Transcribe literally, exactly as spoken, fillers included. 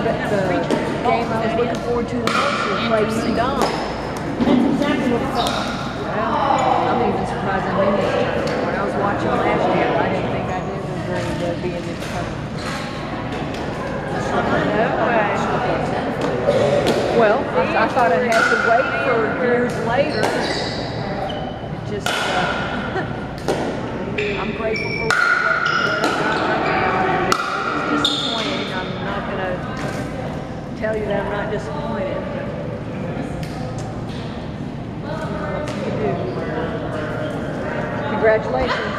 the game I was looking forward to the most was Clayton Dom. That's exactly what it felt like. Well, I'm even surprised I knew this tournament. When I was watching last year, I didn't think I did was going to be in this tournament. No way. Well, I, I thought I'd have to wait for years later. It just, uh, I'm grateful for what I got right now. It's disappointing. I'm not going to tell you that I'm not disappointed. What can you do? Congratulations.